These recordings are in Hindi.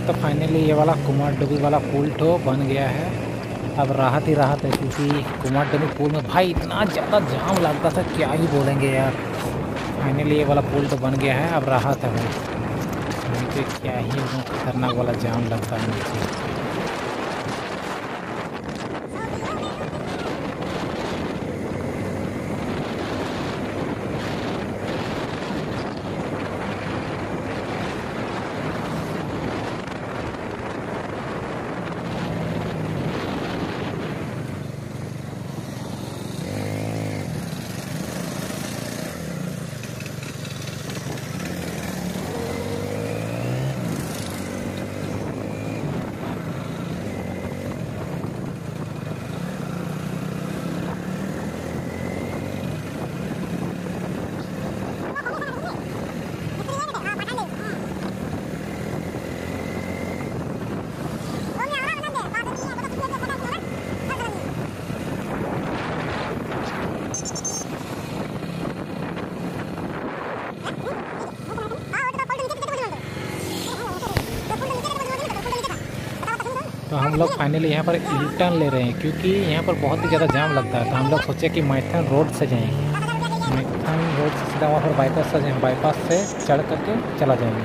तो फाइनली ये वाला कुमारडुबी वाला पुल तो बन गया है। अब राहत ही राहत है, क्योंकि कुमारडुबी पुल में भाई इतना ज़्यादा जाम लगता था, क्या ही बोलेंगे यार। फाइनली ये वाला पुल तो बन गया है, अब राहत है भाई। नहीं तो क्या ही एकदम खतरनाक वाला जाम लगता है नीचे। तो हम लोग फाइनली यहाँ पर यू टर्न ले रहे हैं, क्योंकि यहाँ पर बहुत ही ज़्यादा जाम लगता है। तो हम लोग सोचे कि मैथन रोड से जाएंगे, मैथन रोड से सीधा वहाँ पर बाईपास से जाएंगे, बाईपास से चढ़ करके चला जाएंगे।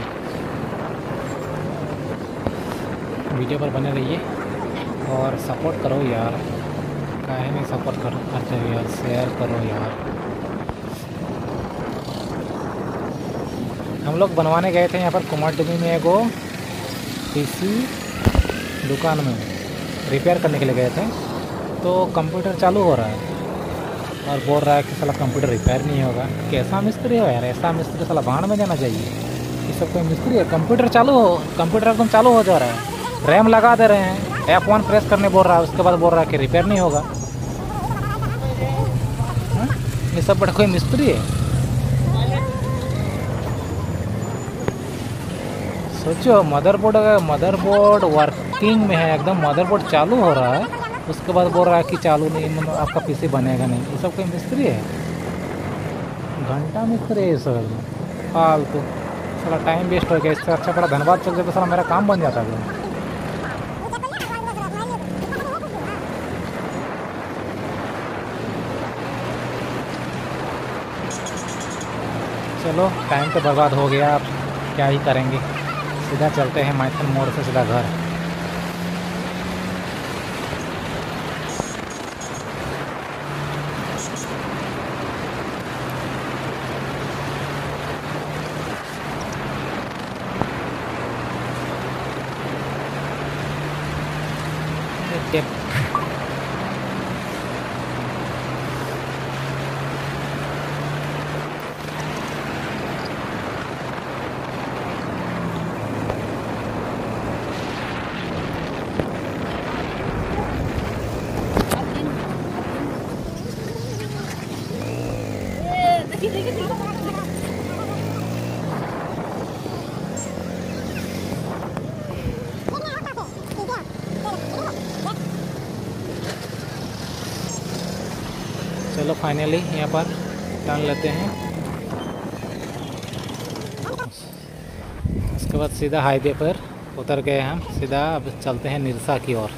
वीडियो पर बने रहिए और सपोर्ट करो यार, काहे नहीं सपोर्ट करते हो यार, शेयर करो यार। हम लोग बनवाने गए थे यहाँ पर कुमारडुबी में एगो पीसी दुकान में, रिपेयर करने के लिए गए थे। तो कंप्यूटर चालू हो रहा है और बोल रहा है कि साला कंप्यूटर रिपेयर नहीं होगा। कैसा मिस्त्री हो यार, ऐसा मिस्त्री साला बाढ़ में जाना चाहिए। ये सब कोई मिस्त्री है? कंप्यूटर चालू हो, कंप्यूटर एकदम चालू हो जा रहा है, रैम लगा दे रहे हैं, F1 प्रेस करने बोल रहा है, उसके बाद बोल रहा है कि रिपेयर नहीं होगा। ये सब बड़ा कोई मिस्त्री है? सोचो, मदरबोर्ड वर्किंग में है एकदम, मदरबोर्ड चालू हो रहा है, उसके बाद बोल रहा है कि चालू नहीं, मतलब आपका पीसी बनेगा नहीं। ये सब कोई मिस्त्री है? घंटा मिस्त्री है ये सब, फालतू। थोड़ा टाइम वेस्ट हो गया, इससे अच्छा बड़ा धन्यवाद चल जाता, सारा मेरा काम बन जाता है। चलो टाइम तो बर्बाद हो गया, अब क्या ही करेंगे। सीधा चलते हैं मैथन मोड़ से सीधा घर। चलो फाइनली यहाँ पर टर्न लेते हैं, उसके बाद सीधा हाईवे पर उतर गए हम। सीधा अब चलते हैं निरसा की ओर।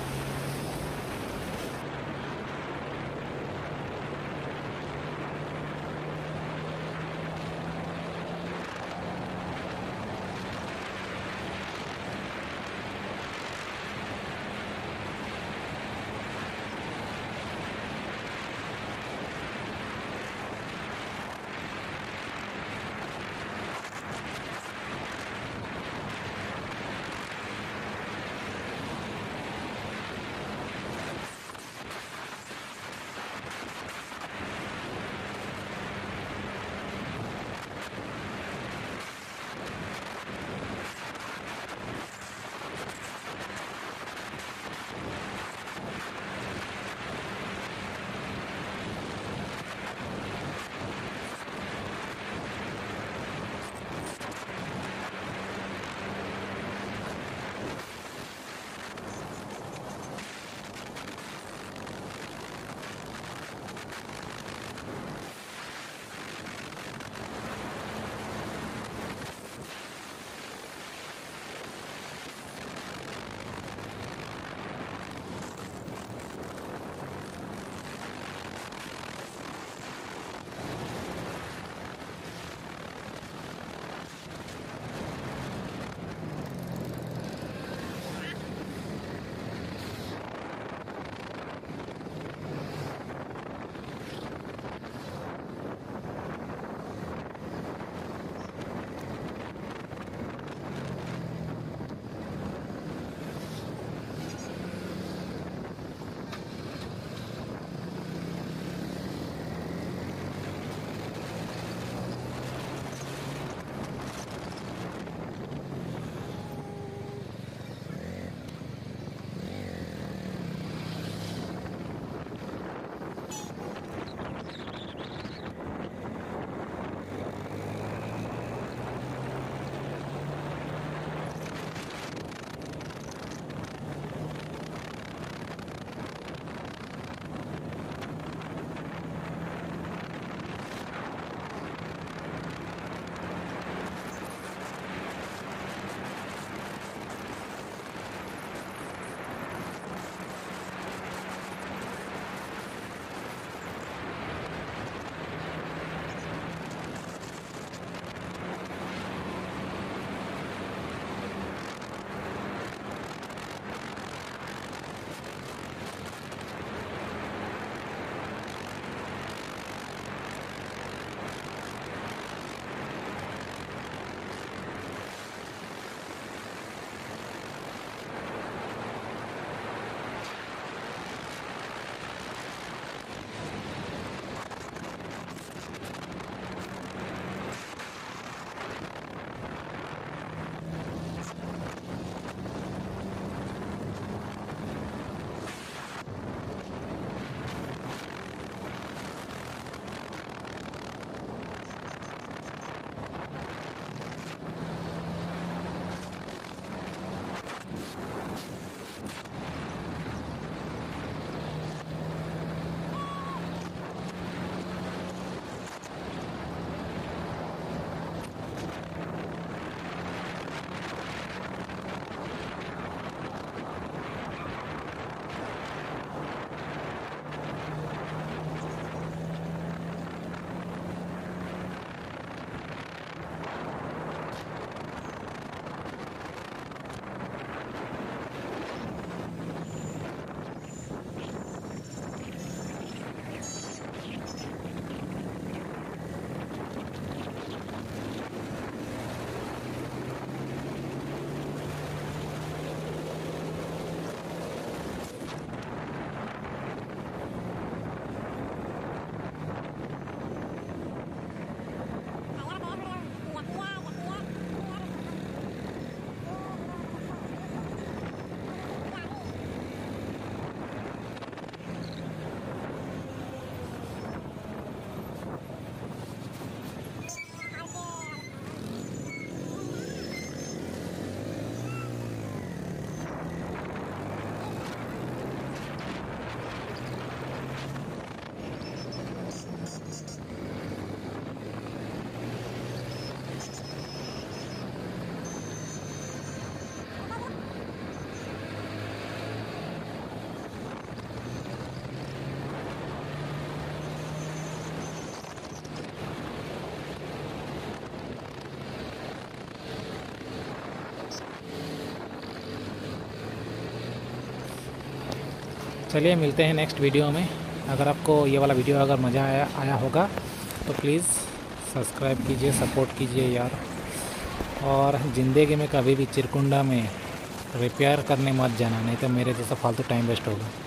चलिए मिलते हैं नेक्स्ट वीडियो में। अगर आपको ये वाला वीडियो अगर मज़ा आया होगा तो प्लीज़ सब्सक्राइब कीजिए, सपोर्ट कीजिए यार। और ज़िंदगी में कभी भी चिरकुंडा में रिपेयर करने मत जाना, नहीं तो मेरे जैसा फालतू टाइम वेस्ट होगा।